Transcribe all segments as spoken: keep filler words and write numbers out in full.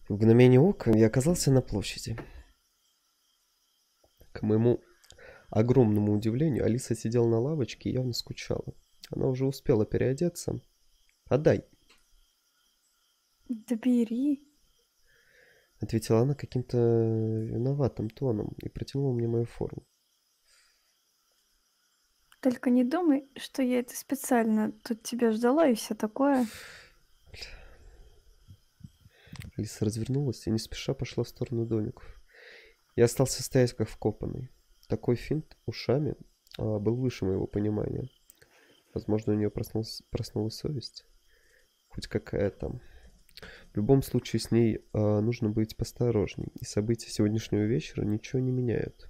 В мгновение ока я оказался на площади. К моему огромному удивлению, Алиса сидела на лавочке и явно скучала. Она уже успела переодеться. «Отдай!» Да бери. — ответила она каким-то виноватым тоном и протянула мне мою форму. Только не думай, что я это специально тут тебя ждала и все такое. Алиса развернулась и не спеша пошла в сторону домиков. Я остался стоять как вкопанный. Такой финт ушами а, был выше моего понимания. Возможно, у нее проснулась, проснулась совесть. Хоть какая-то. В любом случае, с ней а, нужно быть поосторожней. И события сегодняшнего вечера ничего не меняют.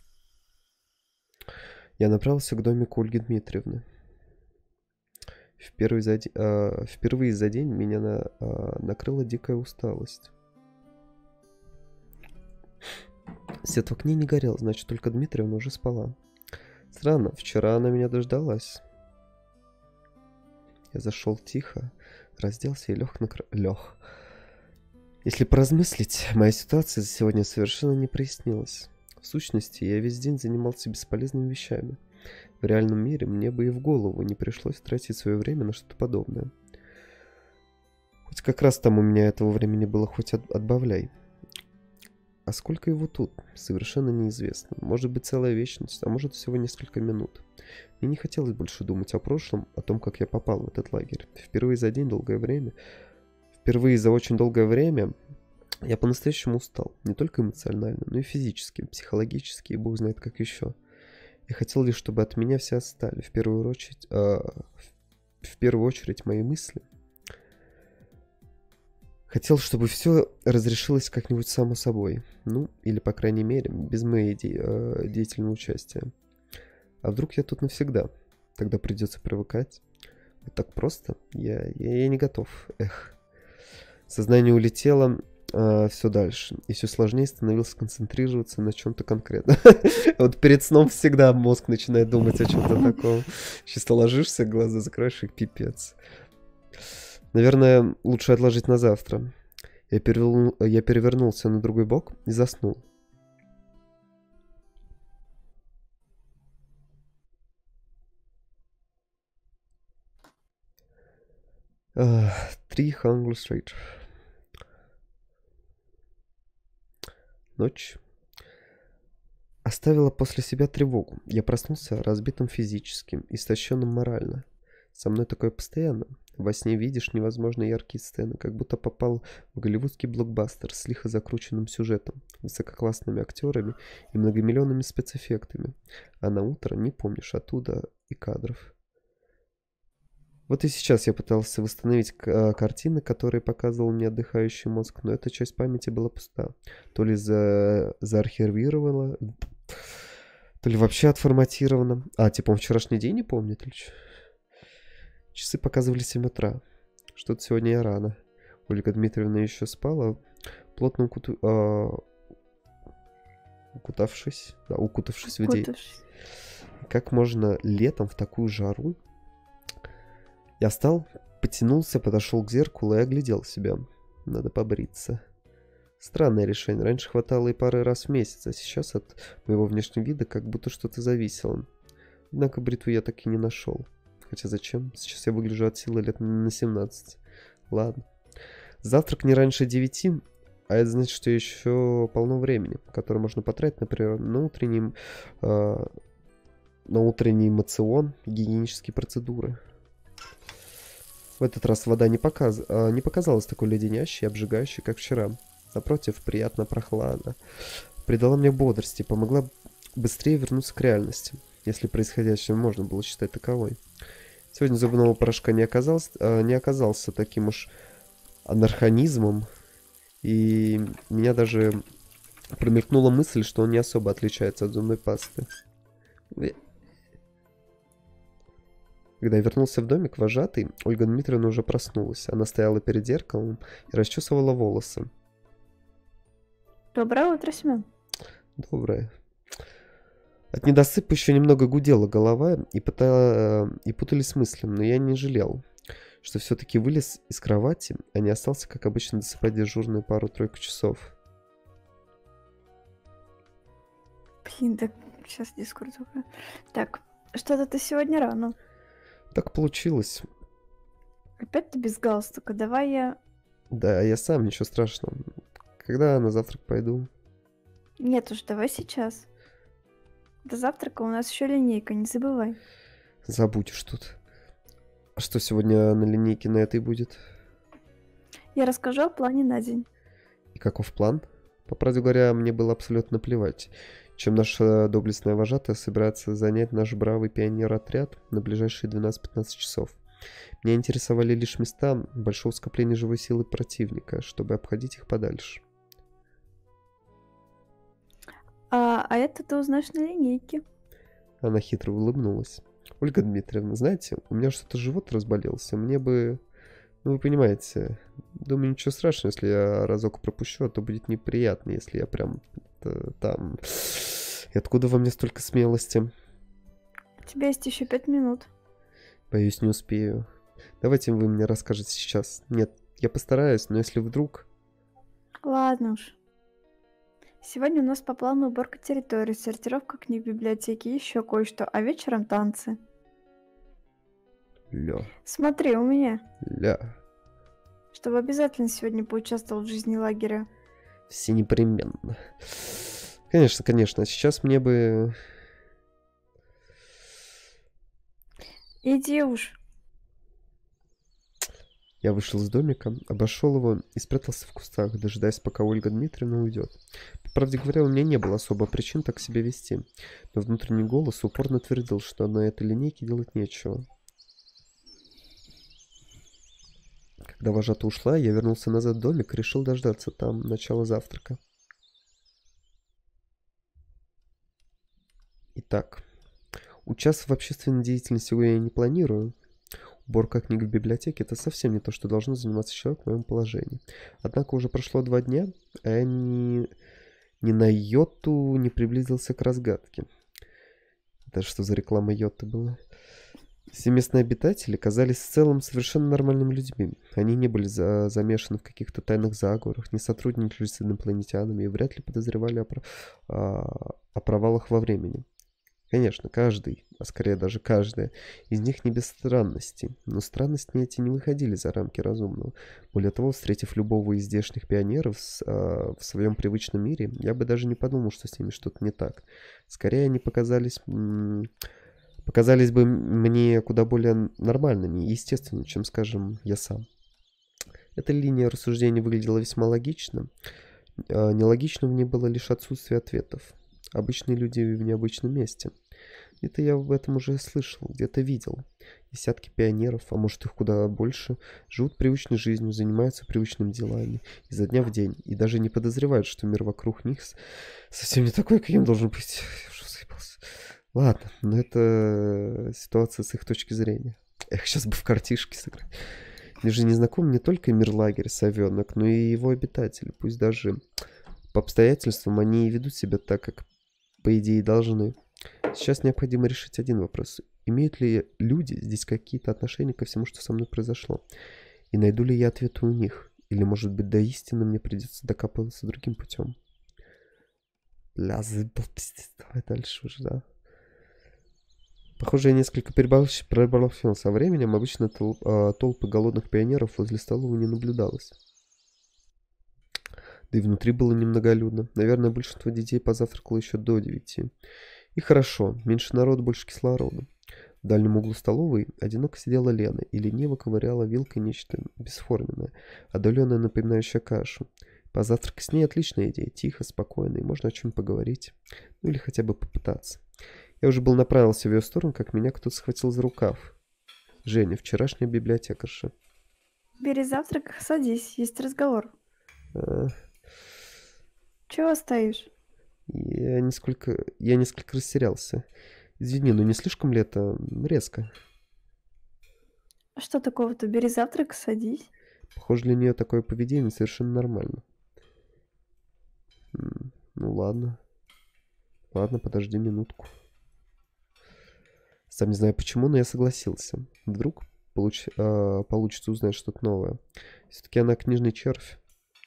Я направился к домику Ольги Дмитриевны. Впервые за, де- а, впервые за день меня на, а, накрыла дикая усталость. Свет в окне не горел, значит, только Дмитриевна уже спала. Странно, вчера она меня дождалась. Я зашел тихо, разделся и лег на кр... лег. Если поразмыслить, моя ситуация за сегодня совершенно не прояснилась. В сущности, я весь день занимался бесполезными вещами. В реальном мире мне бы и в голову не пришлось тратить свое время на что-то подобное. Хоть как раз там у меня этого времени было хоть от... отбавляй. А сколько его тут? Совершенно неизвестно. Может быть, целая вечность, а может, всего несколько минут. Мне не хотелось больше думать о прошлом, о том, как я попал в этот лагерь. Впервые за день долгое время, впервые за очень долгое время я по-настоящему устал. Не только эмоционально, но и физически, психологически, и бог знает как еще. Я хотел лишь, чтобы от меня все отстали. В первую очередь, э, в первую очередь мои мысли. Хотел, чтобы все разрешилось как-нибудь само собой. Ну, или, по крайней мере, без моей де- э, деятельного участия. А вдруг я тут навсегда? Тогда придется привыкать. Вот так просто? Я, я, я не готов. Эх. Сознание улетело э, все дальше. И все сложнее становилось концентрироваться на чем-то конкретном. Вот перед сном всегда мозг начинает думать о чем-то таком. Чисто ложишься, глаза закроешь, и пипец. Наверное, лучше отложить на завтра. Я, перевел... я перевернулся на другой бок и заснул. Три Hangul Street. Ночь оставила после себя тревогу. Я проснулся разбитым физически, истощенным морально. Со мной такое постоянно. Во сне видишь невозможно яркие сцены, как будто попал в голливудский блокбастер с лихо закрученным сюжетом, высококлассными актерами и многомиллионными спецэффектами. А на утро не помнишь оттуда и кадров. Вот и сейчас я пытался восстановить к- картины, которые показывал мне отдыхающий мозг, но эта часть памяти была пуста. То ли за... заархивировала, то ли вообще отформатирована. А, типа он вчерашний день не помнит или чё? Часы показывали семь утра. Что-то сегодня я рано. Ольга Дмитриевна еще спала, плотно укуту... а, укутавшись, да, укутавшись в идеи. Укутавшись. Как можно летом в такую жару? Я встал, потянулся, подошел к зеркалу и оглядел себя. Надо побриться. Странное решение. Раньше хватало и пары раз в месяц, а сейчас от моего внешнего вида как будто что-то зависело. Однако бритву я так и не нашел. Хотя зачем? Сейчас я выгляжу от силы лет на семнадцать. Ладно. Завтрак не раньше девяти, а это значит, что еще полно времени, которое можно потратить, например, на утренний, э, на утренний моцион, гигиенические процедуры. В этот раз вода не, показ... э, не показалась такой леденящей и обжигающей, как вчера. Напротив, приятно прохладно. Придала мне бодрости, помогла быстрее вернуться к реальности, если происходящее можно было считать таковой. Сегодня зубного порошка не оказался, э, не оказался таким уж анархонизмом, и меня даже промелькнула мысль, что он не особо отличается от зубной пасты. Когда я вернулся в домик, вожатый, Ольга Дмитриевна уже проснулась. Она стояла перед зеркалом и расчесывала волосы. Доброе утро, Семен. Доброе. От недосыпа еще немного гудела голова и, пыта... и путались мысли, но я не жалел. что все-таки вылез из кровати, а не остался, как обычно, досыпать дежурную пару-тройку часов. Блин, так сейчас дискурс только. Так, что-то ты сегодня рано. Так получилось. Опять ты без галстука. Давай я... Да, я сам, ничего страшного. Когда на завтрак пойду? Нет уж, давай сейчас. До завтрака у нас еще линейка, не забывай. Забудешь тут. А что сегодня на линейке на этой будет? Я расскажу о плане на день. И каков план? По правде говоря, мне было абсолютно плевать, чем наша доблестная вожатая собирается занять наш бравый пионер-отряд на ближайшие двенадцать-пятнадцать часов. Меня интересовали лишь места большого скопления живой силы противника, чтобы обходить их подальше. А, а это ты узнаешь на линейке. Она хитро улыбнулась. Ольга Дмитриевна, знаете, у меня что-то живот разболелся. Мне бы... Ну, вы понимаете, думаю, ничего страшного, если я разок пропущу, а то будет неприятно, если я прям э, там... И откуда во мне столько смелости? У тебя есть еще пять минут. Боюсь, не успею. Давайте вы мне расскажете сейчас. Нет, я постараюсь, но если вдруг... Ладно уж. Сегодня у нас по плану уборка территории, сортировка книг в библиотеке и еще кое-что, а вечером танцы. Ля, Смотри, у меня. ля. Чтобы обязательно сегодня поучаствовал в жизни лагеря. Все непременно. Конечно, конечно. Сейчас мне бы... Иди уж. Я вышел из домика, обошел его и спрятался в кустах, дожидаясь, пока Ольга Дмитриевна уйдет. По правде говоря, у меня не было особо причин так себя вести, но внутренний голос упорно твердил, что на этой линейке делать нечего. Когда вожата ушла, я вернулся назад в домик и решил дождаться там начала завтрака. Итак, участвовать в общественной деятельности я не планирую. Уборка книг в библиотеке — это совсем не то, что должно заниматься человек в моем положении. Однако уже прошло два дня, а я ни, ни на йоту не приблизился к разгадке. Это что за реклама йоты была? Все местные обитатели казались в целом совершенно нормальными людьми. Они не были за замешаны в каких-то тайных заговорах, не сотрудничали с инопланетянами и вряд ли подозревали о, про о, о провалах во времени. Конечно, каждый, а скорее даже каждая, из них не без странностей, но странности эти не выходили за рамки разумного. Более того, встретив любого из здешних пионеров с, а, в своем привычном мире, я бы даже не подумал, что с ними что-то не так. Скорее, они показались, показались бы мне куда более нормальными и естественными, чем, скажем, я сам. Эта линия рассуждений выглядела весьма логично. А, нелогично в ней было лишь отсутствие ответов. Обычные люди в необычном месте. Где-то я об этом уже слышал, где-то видел. Десятки пионеров, а может их куда больше, живут привычной жизнью, занимаются привычными делами изо дня в день и даже не подозревают, что мир вокруг них совсем не такой, каким должен быть. Я уже заебался. Ладно, но это ситуация с их точки зрения. Эх, сейчас бы в картишки сыграть. Мне же не знаком не только мир лагеря совенок, но и его обитатели. Пусть даже по обстоятельствам они и ведут себя так, как по идее должны. Сейчас необходимо решить один вопрос. Имеют ли люди здесь какие-то отношения ко всему, что со мной произошло? И найду ли я ответы у них? Или, может быть, до истины мне придется докапываться другим путем? Ля, заебал, пиздец. Давай дальше уже, да. Похоже, я несколько переборщил со временем. Обычно толп, а, толпы голодных пионеров возле столовой не наблюдалось. Да и внутри было немноголюдно. Наверное, большинство детей позавтракало еще до девяти. И хорошо, меньше народу, больше кислорода. В дальнем углу столовой одиноко сидела Лена и лениво ковыряла вилкой нечто бесформенное, отдаленное, напоминающее кашу. Позавтракать с ней — отличная идея. Тихо, спокойно, и можно о чем поговорить. Ну или хотя бы попытаться. Я уже был направился в ее сторону, как меня кто-то схватил за рукав. Женя, вчерашняя библиотекарша. Бери завтрак, садись, есть разговор. А... Чего стоишь? Я несколько... Я несколько растерялся. Извини, но не слишком ли это резко? Что такого-то? Бери завтрак, садись. Похоже, для нее такое поведение совершенно нормально. Ну ладно. Ладно, подожди минутку. Сам не знаю почему, но я согласился. Вдруг получ- а, получится узнать что-то новое. Все-таки она книжный червь.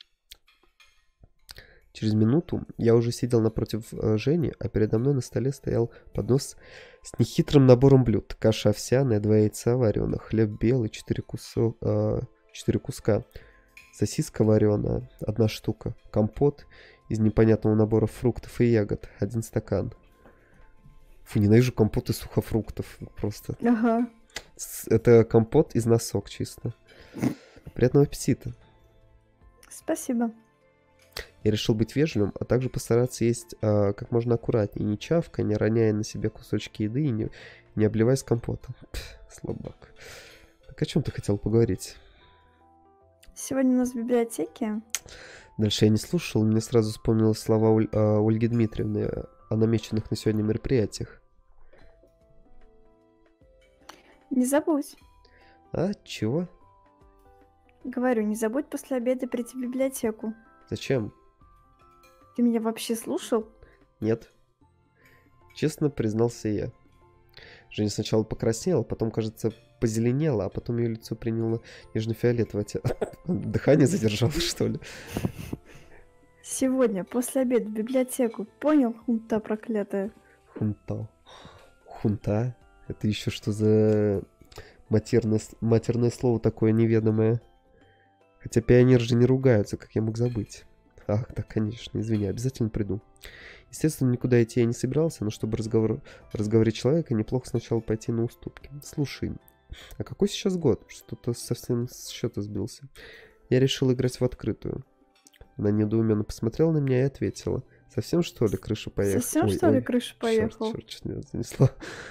Через минуту я уже сидел напротив э, Жени, а передо мной на столе стоял поднос с нехитрым набором блюд. Каша овсяная, два яйца вареных, хлеб белый, четыре, кусо, э, четыре куска, сосиска вареная, одна штука, компот из непонятного набора фруктов и ягод, один стакан. Фу, ненавижу компот из сухофруктов. Просто. Ага. С- Это компот из носок чисто. Приятного аппетита. Спасибо. Я решил быть вежливым, а также постараться есть а, как можно аккуратнее, не чавкая, не роняя на себе кусочки еды и не, не обливаясь компотом. Пф, слабак. Так о чем ты хотел поговорить? Сегодня у нас в библиотеке. Дальше я не слушал, мне сразу вспомнились слова Оль- а, Ольги Дмитриевны о намеченных на сегодня мероприятиях. Не забудь. А, чего? Говорю, не забудь после обеда прийти в библиотеку. Зачем? Ты меня вообще слушал? Нет. Честно признался я. Женя сначала покраснела, потом, кажется, позеленела, а потом ее лицо приняло нежно-фиолетовое оттенок. Дыхание задержалось, что ли? Сегодня после обеда в библиотеку. Понял, хунта проклятая? Хунта. Хунта? Это еще что за матерное, с- матерное слово такое неведомое? Хотя пионеры же не ругаются, как я мог забыть. Ах, да, конечно, извини, обязательно приду. Естественно, никуда идти я не собирался, но чтобы разговор... разговорить человека, неплохо сначала пойти на уступки. Слушай, а какой сейчас год? Что-то совсем с счета сбился. Я решил играть в открытую. Она недоуменно посмотрела на меня и ответила. Совсем, что ли, крыша поехала? Совсем, Ой, что ли, ой, крыша черт, поехала? черт, чуть меня занесло.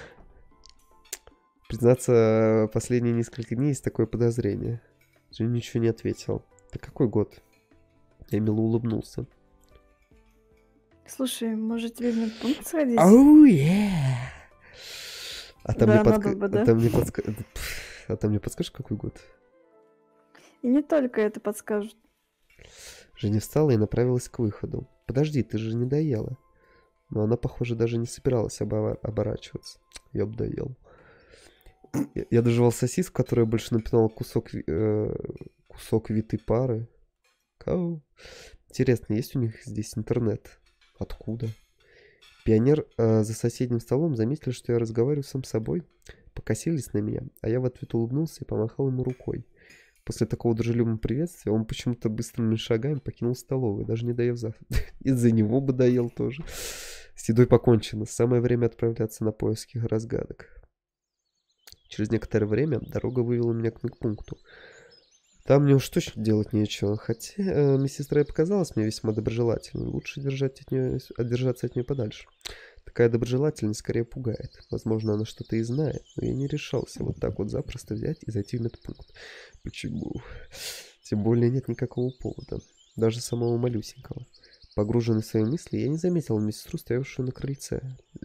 Признаться, последние несколько дней есть такое подозрение. Женя ничего не ответил. Да какой год? Я мило улыбнулся. Слушай, может тебе в медпункт сходить? Оу, yeah. А там Да, мне надо подска... бы, а да. там мне подска... Пф, а там мне подскажешь, какой год? И не только это подскажут. Женя встала и направилась к выходу. Подожди, ты же не доела. Но она, похоже, даже не собиралась обова- оборачиваться. Я бы доел. Я, я дожевал сосиску, которая больше напоминала кусок, ви- э, кусок витой пары. Кау. Интересно, есть у них здесь интернет? Откуда? Пионер э, за соседним столом заметил, что я разговариваю сам с собой. Покосились на меня, а я в ответ улыбнулся и помахал ему рукой. После такого дружелюбного приветствия он почему-то быстрыми шагами покинул столовую, даже не доев завтрак. Из-за него бы доел тоже. С едой покончено. Самое время отправляться на поиски разгадок. Через некоторое время дорога вывела меня к медпункту. Там мне уж точно делать нечего, хотя э, медсестра и показалась мне весьма доброжелательной. Лучше держать от нее, держаться от нее подальше. Такая доброжелательность скорее пугает. Возможно, она что-то и знает, но я не решался вот так вот запросто взять и зайти в медпункт. Почему? Тем более нет никакого повода. Даже самого малюсенького. Погруженный в свои мысли, я не заметил медсестру, стоявшую на крыльце.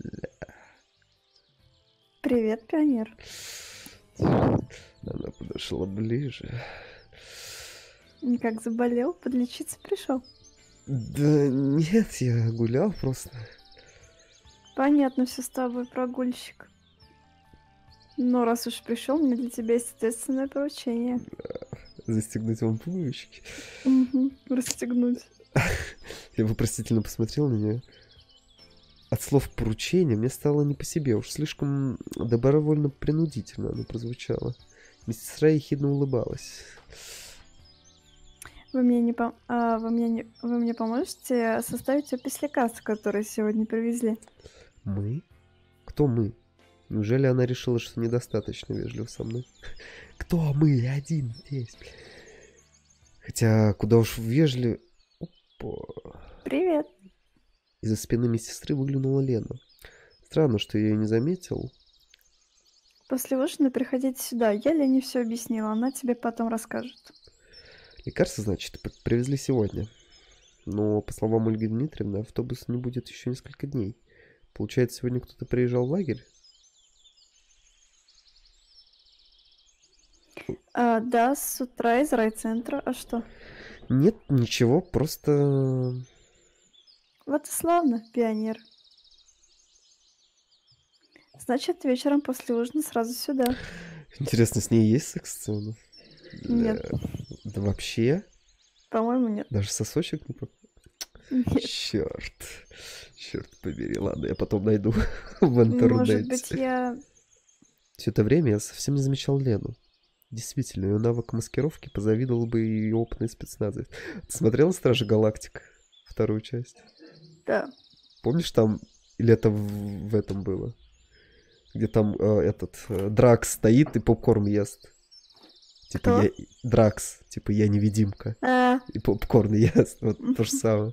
Привет, пионер. Она подошла ближе. Никак заболел, подлечиться пришел. Да нет, я гулял просто. Понятно все с тобой, прогульщик. Но раз уж пришел, мне для тебя есть ответственное поручение. Застегнуть вам пуговички. Угу, расстегнуть. Я вопросительно посмотрел на нее. От слов поручения мне стало не по себе. Уж слишком добровольно принудительно оно прозвучало. Медсестра ехидно улыбалась. Вы мне не пом... а, вы мне не... вы мне поможете составить опись лекарств, которые сегодня привезли? Мы? Кто мы? Неужели она решила, что недостаточно вежливо со мной? Кто мы? Я один здесь. Хотя, куда уж вежливо... Опа. Привет. Из-за спины медсестры выглянула Лена. Странно, что я ее не заметил. После ужина приходите сюда. Я Лене все объяснила, она тебе потом расскажет. Лекарства, значит, п- привезли сегодня. Но, по словам Ольги Дмитриевны, автобус не будет еще несколько дней. Получается, сегодня кто-то приезжал в лагерь? А, да, с утра из райцентра. А что? Нет, ничего, просто... Вот и славно, пионер. Значит, вечером после ужина сразу сюда. Интересно, с ней есть секс-сцена? Нет. Да, да вообще? По-моему, нет. Даже сосочек не по... Нет. Черт. Черт побери. Ладно, я потом найду в Может быть, интернете. я... Все это время я совсем не замечал Лену. Действительно, ее навык маскировки позавидовал бы и опытный спецназовец. Ты смотрела «Стражи Галактик»? Вторую часть? Да. Помнишь там... Или это в, в этом было? Где там э, этот э, Дракс стоит и попкорн ест. Типа Кто? я... Дракс. Типа я невидимка. А, И попкорн ест. Вот то же самое.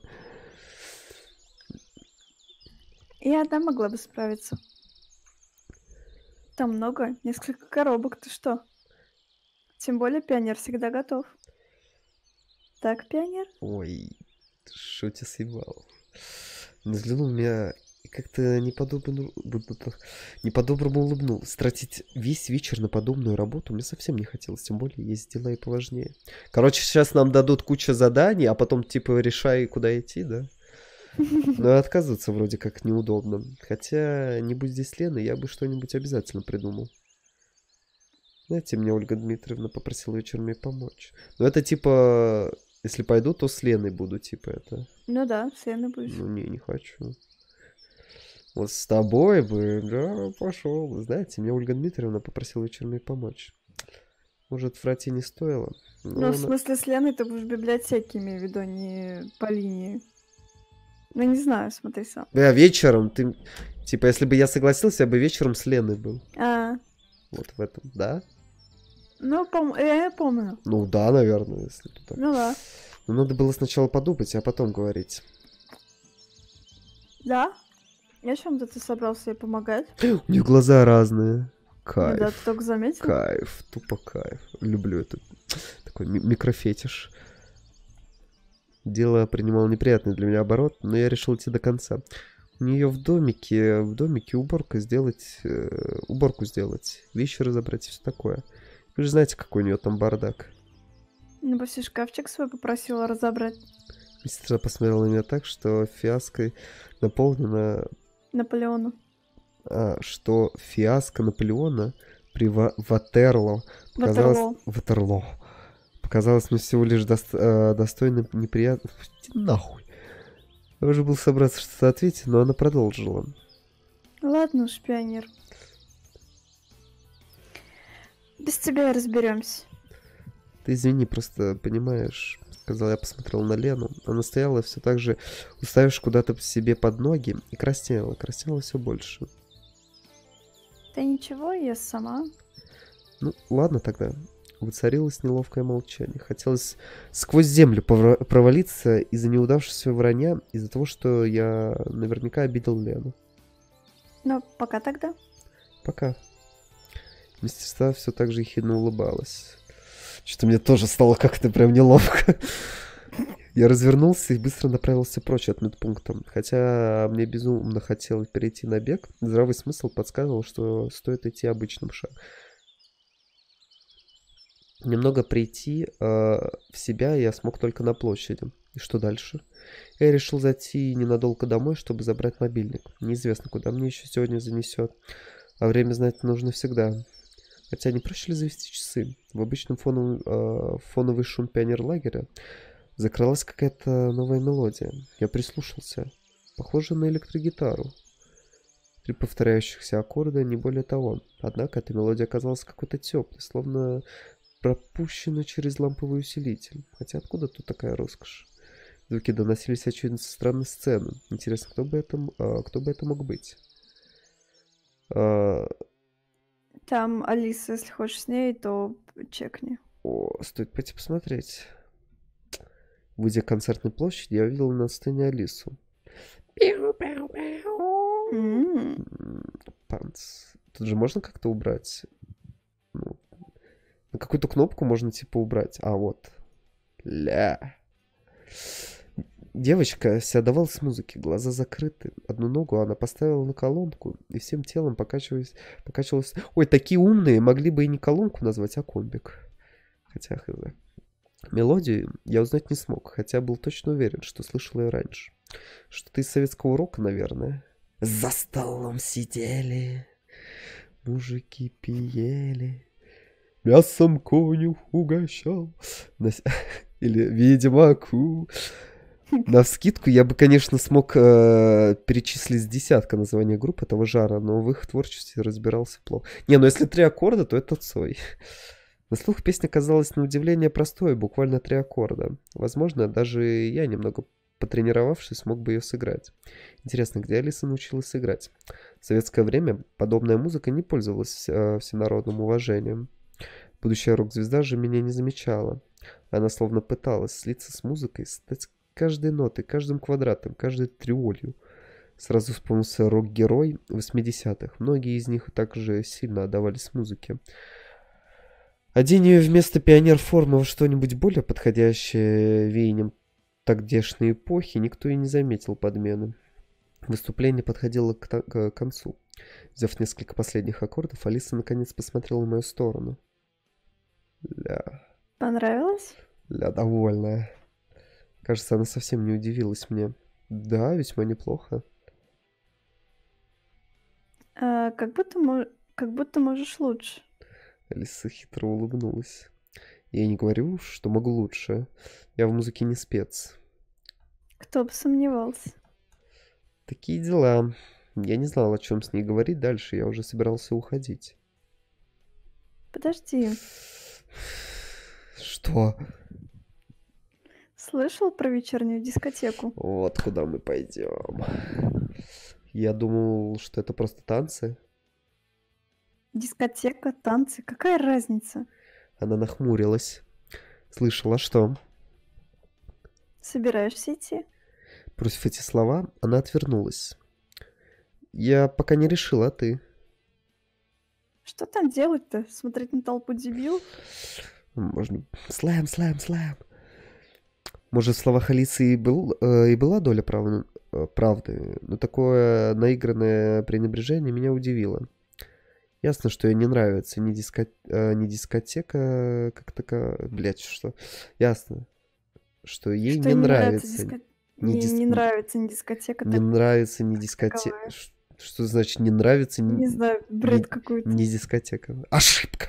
я одна могла бы справиться. Там много, несколько коробок, ты что? Тем более пионер всегда готов. Так, пионер? Ой, что тебя съебал? Не взглянул на меня и как-то не по-доброму, не по-доброму улыбнулся. Тратить весь вечер на подобную работу мне совсем не хотелось, тем более есть дела и поважнее. Короче, сейчас нам дадут кучу заданий, а потом типа решай, куда идти, да? Но и отказываться вроде как неудобно. Хотя, не будь здесь Лены, я бы что-нибудь обязательно придумал. Знаете, мне Ольга Дмитриевна попросила вечером ей помочь. Но это типа, если пойду, то с Леной буду, типа это. Ну да, с Леной будешь. Ну не, не хочу. Вот с тобой бы, да, пошел. Знаете, мне Ольга Дмитриевна попросила вечером ей помочь. Может, врать и не стоило. Но Ну, в она- смысле, с Леной ты будешь в библиотеке, имею в виду, не по линии. Ну, не знаю, смотри сам. Да, вечером ты... Типа, если бы я согласился, я бы вечером с Леной был. А, Вот в этом, да? ну, пом- я помню. Ну да, наверное, если ты так. Ну да. Но надо было сначала подумать, а потом говорить. Да? Я чем-то ты собрался ей помогать? У них глаза разные. Ну да, ты Кайф. только заметил? Кайф. Тупо кайф. Люблю это. Такой ми- микрофетиш. Дело принимало неприятный для меня оборот, но я решил идти до конца. У нее в домике, в домике уборка сделать, э, уборку сделать, вещи разобрать и все такое. Вы же знаете, какой у нее там бардак. Ну, пусть и шкафчик свой попросила разобрать. Сестра посмотрела на меня так, что фиаской наполнена... Наполеону. А, что фиаско Наполеона при Ва- Ватерло показалось... Ватерлоо. Ватерло. Показалось мне всего лишь дост- э, достойным неприятным... Иди нахуй. Я уже был собраться что-то ответить, но она продолжила. Ладно уж, пионер. Без тебя и разберемся. Ты извини, просто понимаешь, сказал я, посмотрел на Лену. Она стояла все так же, уставившись куда-то себе под ноги, и краснела, краснела все больше. Да ничего, я сама. Ну, ладно тогда. Воцарилось неловкое молчание. Хотелось сквозь землю повра- провалиться из-за неудавшегося вранья, из-за того, что я наверняка обидел Лену. Ну, пока тогда. Пока. Мастерства все так же ехидно улыбалась. Что-то мне тоже стало как-то прям неловко. Я развернулся и быстро направился прочь от медпункта. Хотя мне безумно хотелось перейти на бег, здравый смысл подсказывал, что стоит идти обычным шагом. Немного прийти э, в себя я смог только на площади. И что дальше? Я решил зайти ненадолго домой, чтобы забрать мобильник. Неизвестно, куда мне еще сегодня занесет. А время знать нужно всегда. Хотя не проще ли завести часы? В обычном фоновом, э, фоновый шум пионерлагеря закралась какая-то новая мелодия. Я прислушался. Похоже на электрогитару. Три повторяющихся аккорда, не более того. Однако эта мелодия оказалась какой-то теплой, словно пропущена через ламповый усилитель. Хотя откуда тут такая роскошь? Звуки доносились очевидно со странной сцены. Интересно, кто бы это, а, кто бы это мог быть? А, Там Алиса, если хочешь с ней, то чекни. о, стоит пойти посмотреть. Выйдя к концертной площади, я увидел на сцене Алису. М. М, Панц. Тут же можно как-то убрать? Ну, на какую-то кнопку можно типа убрать. А, вот. Ля. Девочка вся отдавалась музыке, глаза закрыты. Одну ногу она поставила на колонку и всем телом покачиваясь, покачивалась. Ой, такие умные, могли бы и не колонку назвать, а комбик. Хотя, хз. Мелодию я узнать не смог, хотя был точно уверен, что слышал ее раньше. Что-то из советского рока, наверное. За столом сидели, мужики пели. Мясом конюх угощал. Нас- Или ведьмаку. Навскидку я бы, конечно, смог э, перечислить с десятка названия групп этого жара, но в их творчестве разбирался плохо. Не, ну если три аккорда, то это Цой. На слух песня казалась на удивление простой, буквально три аккорда. Возможно, даже я, немного потренировавшись, смог бы ее сыграть. Интересно, где Алиса научилась играть? В советское время подобная музыка не пользовалась э, всенародным уважением. Будущая рок-звезда же меня не замечала. Она словно пыталась слиться с музыкой, стать каждой нотой, каждым квадратом, каждой триолью. Сразу вспомнился рок-герой восьмидесятых. Многие из них также сильно отдавались музыке. Одень ее вместо пионер-формы во что-нибудь более подходящее веянием тогдешней эпохи, никто и не заметил подмены. Выступление подходило к, та- к концу. Взяв несколько последних аккордов, Алиса наконец посмотрела в мою сторону. Ля, Понравилось? ля довольная. Кажется, она совсем не удивилась мне. Да, весьма неплохо. А, как будто, мо- как будто можешь лучше. Алиса хитро улыбнулась. Я не говорю, что могу лучше. Я в музыке не спец. Кто бы сомневался. Такие дела. Я не знал, о чем с ней говорить дальше. Я уже собирался уходить. Подожди, Что? слышал про вечернюю дискотеку? Вот куда мы пойдем. Я думал, что это просто танцы. Дискотека, танцы, какая разница? Она нахмурилась. Слышала, что? Собираешься идти? Бросив эти слова, она отвернулась. Я пока не решила, а ты? Что там делать-то? Смотреть на толпу дебил? Можно... Слэм, слэм, слэм. Может, в словах Алисы и, был, э, и была доля прав- э, правды, но такое наигранное пренебрежение меня удивило. Ясно, что ей не нравится ни, диско... э, ни дискотека, как такая... Блядь, что? Ясно, что ей Что не не нравится нравится диско... ни, Не, дис... не н- нравится ни дискотека, не так нравится ни как дискотека... таковая. Что значит не нравится ни, Не знаю, бред ни... какой-то. ни дискотека? Ошибка.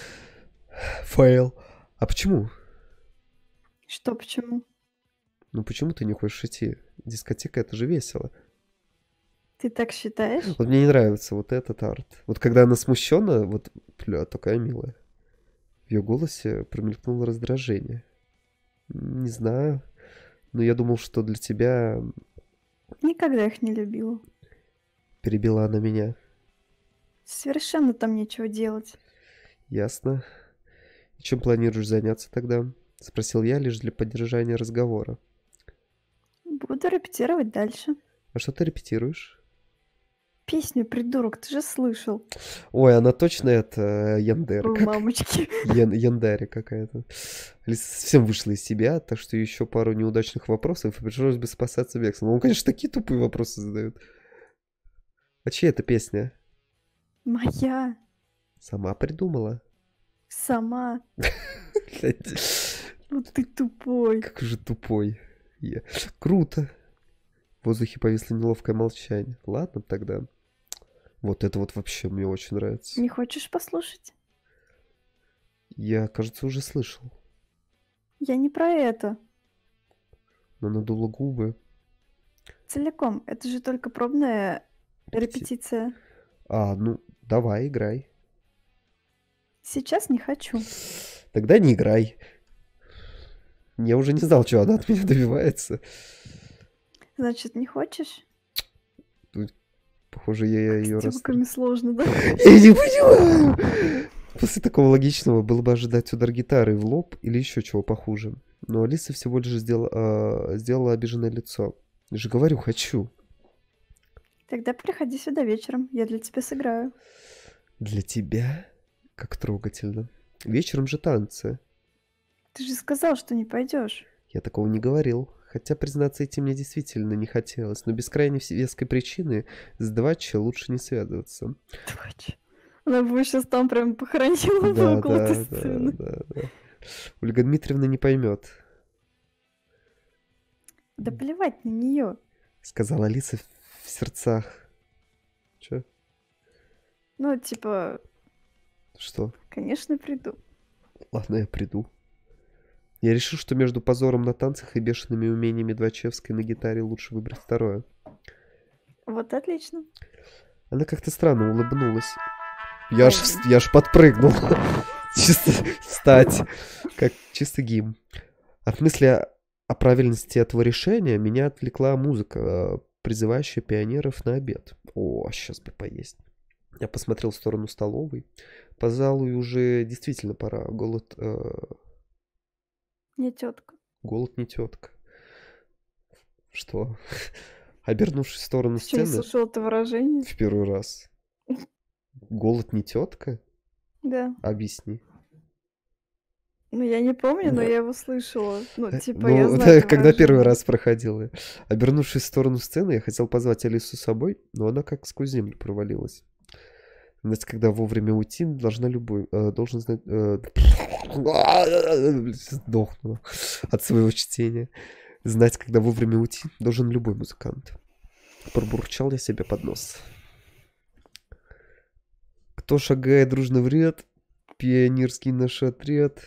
Фейл. А почему? Что, почему? Ну почему ты не хочешь идти? Дискотека — это же весело. Ты так считаешь? Вот мне не нравится вот этот арт. Вот когда она смущена, вот, бля, такая милая. В ее голосе промелькнуло раздражение. Не знаю, но я думал, что для тебя... Никогда их не любила. Перебила она меня. Совершенно там нечего делать. Ясно. И чем планируешь заняться тогда? Спросил я лишь для поддержания разговора. Буду репетировать дальше. А что ты репетируешь? Песню, придурок, ты же слышал. Ой, она точно это Яндера. О, Как? мамочки. Ян, Яндаре какая-то. Алиса совсем вышла из себя, так что еще пару неудачных вопросов, и пришлось бы спасаться бегством. Он, конечно, такие тупые вопросы задает. А чья это песня? Моя. Сама придумала? Сама. Блядь, Вот ты тупой. какой же тупой. Я. Круто. В воздухе повисло неловкое молчание. Ладно тогда. Вот это вот вообще мне очень нравится. Не хочешь послушать? Я, кажется, уже слышал. Я не про это. Но надула губы. Целиком. Это же только пробная Репети- репетиция. А, ну, давай, играй. Сейчас не хочу. Тогда не играй. Я уже не знал, что она от меня добивается. Значит, не хочешь? Похоже, я ее С раз... девками сложно, да? Я не понимаю! После такого логичного было бы ожидать удар гитары в лоб или еще чего похуже. Но Алиса всего лишь сделала, а, сделала обиженное лицо. Я же говорю, хочу. Тогда приходи сюда вечером. Я для тебя сыграю. Для тебя? Как трогательно. Вечером же танцы. Ты же сказал, что не пойдешь. Я такого не говорил. Хотя, признаться, идти мне действительно не хотелось. Но без крайней веской причины с Двачи лучше не связываться. Твач. Она бы сейчас там прям похоронила бы Да, около да, этой да, сцены. да, да. Ольга Дмитриевна не поймет, Да плевать на нее. сказала Алиса в сердцах. Че? Ну, типа, Что? Конечно, приду. Ладно, я приду. Я решил, что между позором на танцах и бешеными умениями Двачевской на гитаре лучше выбрать второе. Вот отлично. Она как-то странно улыбнулась. Я ж, я ж подпрыгнул. Чисто встать. Как чисто гимн. От мысли о, о правильности этого решения меня отвлекла музыка, призывающая пионеров на обед. О, сейчас бы поесть. Я посмотрел в сторону столовой. Пожалуй, уже действительно пора. Голод... Э... Не тетка. Голод не тетка. Что? Обернувшись в сторону Ты что, не сцены... слышал это выражение? В первый раз. Голод не тетка? Да. Объясни. Ну, я не помню, но Да. я его слышала. Ну, Э, типа, Ну, я да, знаю это когда первый выражение. раз проходила. Обернувшись в сторону сцены, я хотел позвать Алису с собой, но она как сквозь землю провалилась. Знать, когда вовремя уйти, должна любой... э, должен знать... э, Сдохну от своего чтения. Знать, когда вовремя уйти, должен любой музыкант. Пробурчал я себе под нос. Кто шагает дружно в ряд, пионерский наш отряд.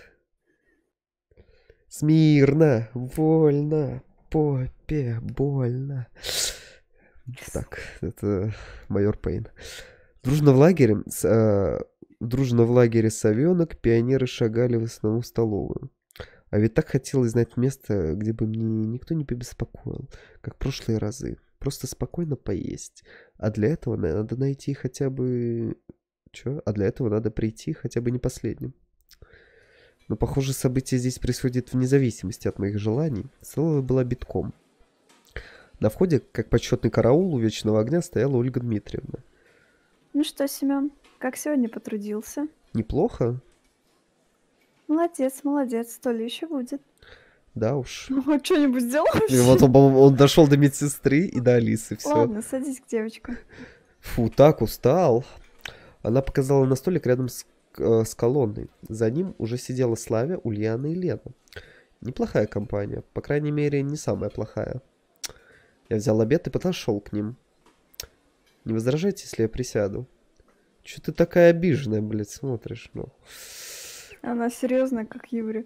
Смирно, вольно, попе, больно. Так, это майор Пейн. Дружно в лагере, с, э, дружно в лагере совенок, пионеры шагали в основном в столовую. А ведь так хотелось знать место, где бы мне никто не побеспокоил, как в прошлые разы. Просто спокойно поесть. А для этого надо найти хотя бы... Чё? А для этого надо прийти хотя бы не последним. Но, похоже, событие здесь происходит вне зависимости от моих желаний. Столовая была битком. На входе, как почетный караул у Вечного Огня, стояла Ольга Дмитриевна. Ну что, Семен, как сегодня потрудился? Неплохо? Молодец, молодец, то ли еще будет. Да уж. Ну, хоть что-нибудь сделал И вообще? вот он, по-моему, он дошел до медсестры и до Алисы. Все. Ладно, садись к девочкам. Фу, так устал. Она показала на столик рядом с, э, с колонной. За ним уже сидела Славя, Ульяна и Лена. Неплохая компания. По крайней мере, не самая плохая. Я взял обед и подошел к ним. Не возражайте, если я присяду? Чё ты такая обиженная, блядь, смотришь, ну? Она серьезная, как Юрий.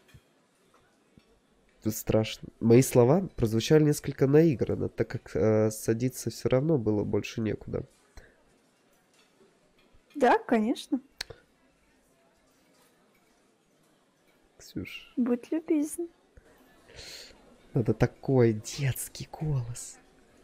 Тут страшно. Мои слова прозвучали несколько наигранно, так как э, садиться все равно было больше некуда. Да, конечно. Ксюш, Будь любезен. надо такой детский голос.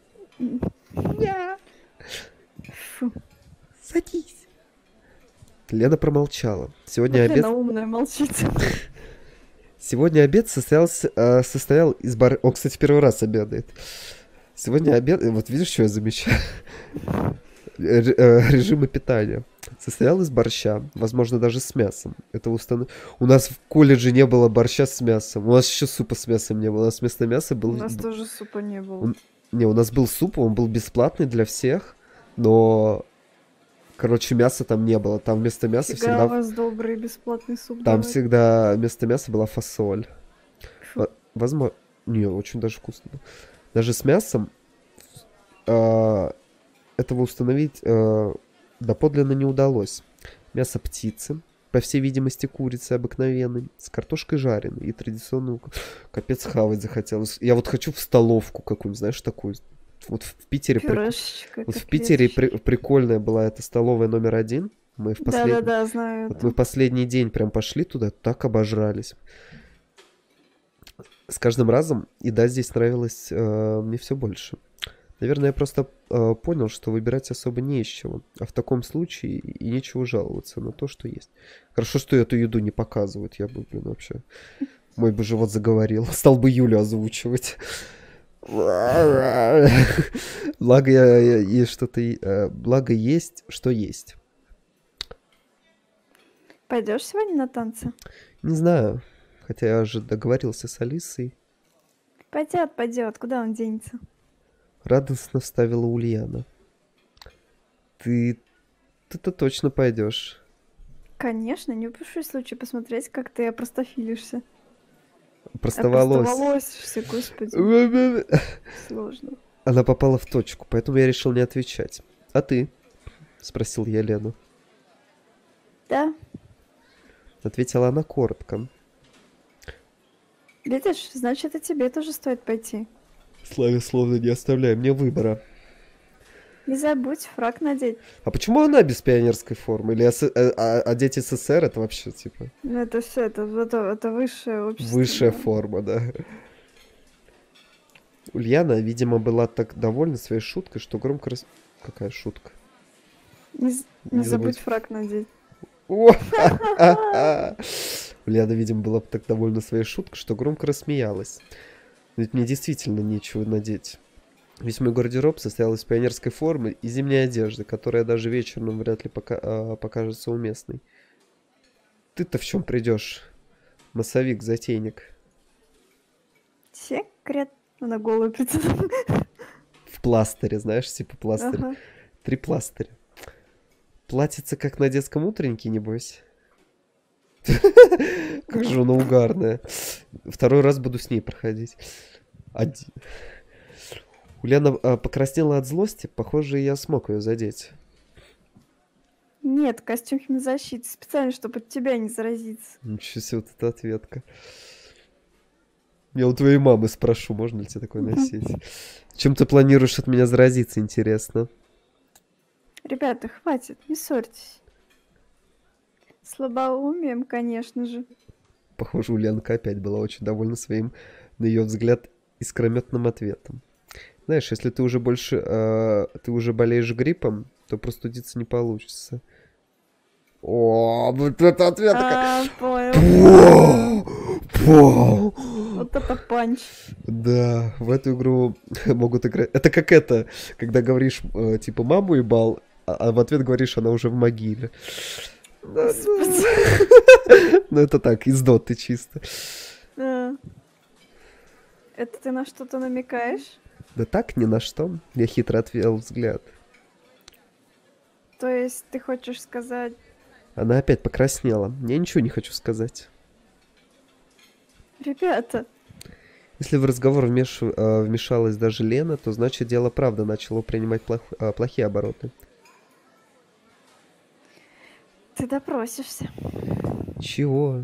Я. Фу. Садись. Лена промолчала. Сегодня Вот обед... Лена умная молчит. Сегодня обед состоялся, э, состоял из бар... О, кстати, первый раз обедает. Сегодня обед... Вот видишь, что я замечаю? Р- э, Режимы питания. Состоял из борща, возможно, даже с мясом. Это установ... У нас в колледже не было борща с мясом. У нас еще супа с мясом не было. У нас вместо мяса был... У нас тоже супа не было. Он- Не, у нас был суп, он был бесплатный для всех, но... Короче, мяса там не было. Там вместо мяса Фига всегда... у вас добрый бесплатный суп Там давать. всегда вместо мяса была фасоль. Фу. Во- Возможно... Не, очень даже вкусно было. Даже с мясом а, этого установить а, доподлинно не удалось. Мясо птицы, по всей видимости курицы обыкновенной, с картошкой жареной и традиционную... Капец, хавать захотелось. Я вот хочу в столовку какую-нибудь, знаешь, такую. Вот в Питере... прик- Пюрешечка, Вот в котлеточки. Питере при- прикольная была эта столовая номер один. Мы в последний... Да-да-да, знаю Вот это. мы в последний день прям пошли туда, так обожрались. С каждым разом еда здесь нравилась э, мне все больше. Наверное, я просто э, понял, что выбирать особо не из чего. А в таком случае и нечего жаловаться на то, что есть. Хорошо, что эту еду не показывают. Я бы, блин, вообще... Мой бы живот заговорил. Стал бы Юлю озвучивать. Благо я- я- есть что-то... и- э, Благо есть, что есть. Пойдешь сегодня на танцы? Не знаю. Хотя я же договорился с Алисой. Пойдет, пойдет. Куда он денется? Радостно вставила Ульяна. Ты... Ты-то точно пойдешь. Конечно, не упущу случай посмотреть, как ты опростофилишься. Простоволось. Опростоволосишься, господи. Сложно. Она попала в точку, поэтому я решил не отвечать. А ты? Спросил я Лену. Да, Ответила она коротко. видишь, значит и тебе тоже стоит пойти. Славе словно не оставляя мне выбора. Не забудь фрак надеть. А почему она без пионерской формы? Или СС- э, а, одеть СССР это вообще типа Ну это все, это, это, это высшее общество. высшая да. форма, да? Ульяна, видимо, была так довольна своей шуткой, что громко рас... Какая шутка? Не, з- не Не забудь забудь. фрак надеть. О! Ульяна, видимо, была так довольна своей шуткой, что громко рассмеялась. Ведь мне действительно нечего надеть. Весь мой гардероб состоял из пионерской формы и зимней одежды, которая даже вечером вряд ли пока, а, покажется уместной. Ты-то в чем придешь, массовик-затейник? Секрет. Она голую прицепила. В пластыре, знаешь, типа пластырь. Ага. Три пластыря. Платится, как на детском утреннике, небось. Как же она угарная. Второй раз буду с ней проходить. Один. Ульяна а, покраснела от злости. Похоже, я смог ее задеть. Нет, костюм химзащиты. Специально, чтобы от тебя не заразиться. Ничего себе, вот эта ответка. Я у твоей мамы спрошу, можно ли тебе такое носить. Чем ты планируешь от меня заразиться, интересно? Ребята, хватит, не ссорьтесь. Слабоумием, конечно же. Похоже, Ульянка опять была очень довольна своим, на ее взгляд, искрометным ответом. Знаешь, если ты уже больше, э, ты уже болеешь гриппом, то простудиться не получится. О, вот эта ответка! А, понял. Вот это панч. Да, в эту игру могут играть. Это как это, когда говоришь, э, типа, маму ебал, а, а в ответ говоришь, она уже в могиле. Господи. Ну, это так, из доты чисто. А. Это ты на что-то намекаешь? Да так, ни на что. Я хитро отвел взгляд. То есть ты хочешь сказать... Она опять покраснела. Я ничего не хочу сказать. Ребята, Если в разговор вмеш... э, вмешалась даже Лена, то значит дело правда начало принимать плох- э, плохие обороты. ты допросишься. Чего?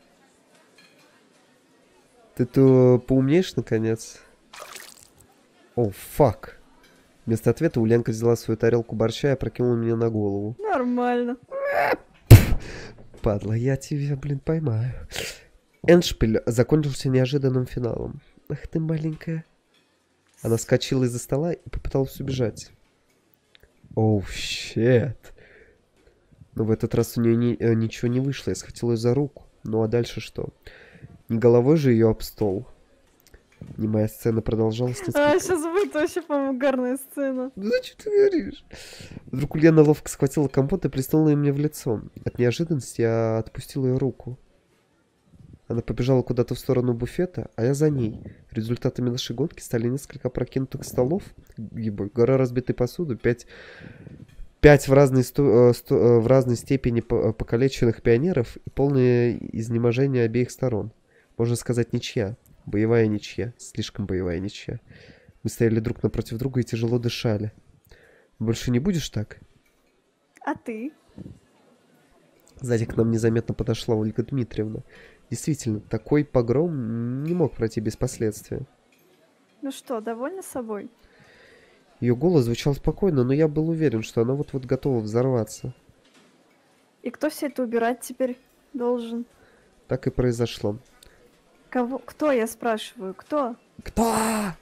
Ты то поумнеешь наконец? О, фак. Вместо ответа Ульянка взяла свою тарелку борща и опрокинула мне на голову. Нормально. Падла, я тебя, блин, поймаю. Эндшпиль закончился неожиданным финалом. Ах ты маленькая. Она вскочила из-за стола и попыталась убежать. Оу, щет. Но в этот раз у нее ни- э, ничего не вышло. Я схватил ее за руку. Ну а дальше что? Не головой же ее об стол. Немая сцена продолжалась несколько... А, сейчас будет вообще, по-моему, угарная сцена. Ну зачем ты говоришь? Вдруг Ульяна ловко схватила компот и плеснула им мне в лицо. От неожиданности я отпустил ее руку. Она побежала куда-то в сторону буфета, а я за ней. Результатами нашей гонки стали несколько опрокинутых столов, ебой, гора разбитой посуды, пять, пять в, разной сто- э, сто- э, в разной степени по- покалеченных пионеров и полное изнеможение обеих сторон. Можно сказать, ничья. Боевая ничья. Слишком боевая ничья. Мы стояли друг напротив друга и тяжело дышали. Больше не будешь так? А ты? Сзади к нам незаметно подошла Ольга Дмитриевна. Действительно, такой погром не мог пройти без последствий. Ну что, довольна собой? Ее голос звучал спокойно, но я был уверен, что она вот-вот готова взорваться. И кто все это убирать теперь должен? Так и произошло. Кого? Кто, я спрашиваю? Кто? Кто?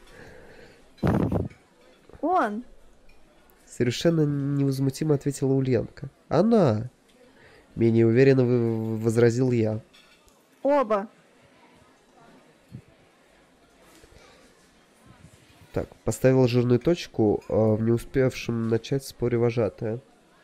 Он. Совершенно невозмутимо ответила Ульянка. Она. Менее уверенно в- возразил я. Оба. Так, поставила жирную точку э, в не успевшем начать споре вожатая.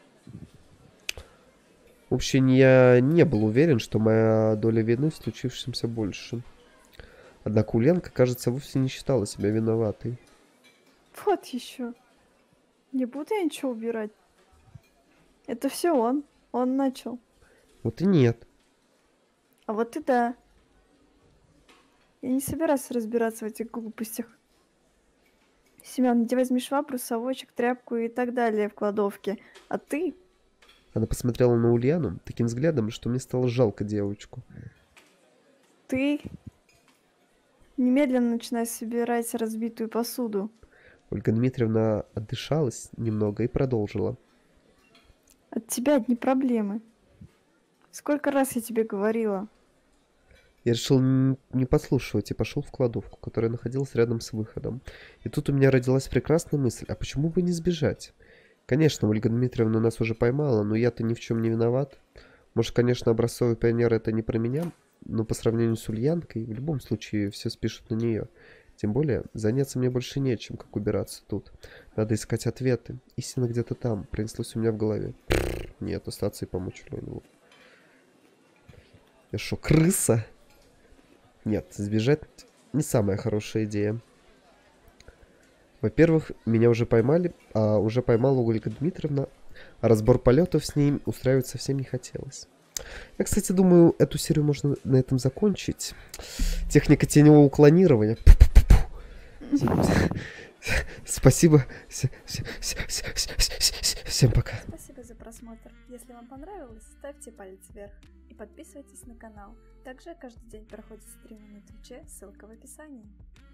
В общем, я не был уверен, что моя доля вины в случившемся больше. Однако Ульянка, кажется, вовсе не считала себя виноватой. Вот еще. Не буду я ничего убирать. Это все он. Он начал. Вот и нет. А вот и да. Я не собираюсь разбираться в этих глупостях. Семен, иди возьми швабру, совочек, тряпку и так далее в кладовке. А ты Она посмотрела на Ульяну таким взглядом, что мне стало жалко девочку. Ты немедленно начинай собирать разбитую посуду. Ольга Дмитриевна отдышалась немного и продолжила. От тебя одни проблемы. Сколько раз я тебе говорила? Я решил не подслушивать и пошел в кладовку, которая находилась рядом с выходом. И тут у меня родилась прекрасная мысль, а почему бы не сбежать? Конечно, Ольга Дмитриевна нас уже поймала, но я-то ни в чем не виноват. Может, конечно, образцовый пионер это не про меня, но по сравнению с Ульянкой, в любом случае все спишут на нее. Тем более, заняться мне больше нечем, как убираться тут. Надо искать ответы. Истина где-то там, пронеслось у меня в голове. Нет, остаться и помочь Леонову. Я шо, крыса? Нет, сбежать не самая хорошая идея. Во-первых, меня уже поймали, а уже поймала Ольга Дмитриевна, а разбор полетов с ней устраивать совсем не хотелось. Я, кстати, думаю, эту серию можно на этом закончить. Техника теневого клонирования. Спасибо. Всем пока. Спасибо за просмотр. Если вам понравилось, ставьте палец вверх и подписывайтесь на канал. Также каждый день проходят стримы на Твиче, ссылка в описании.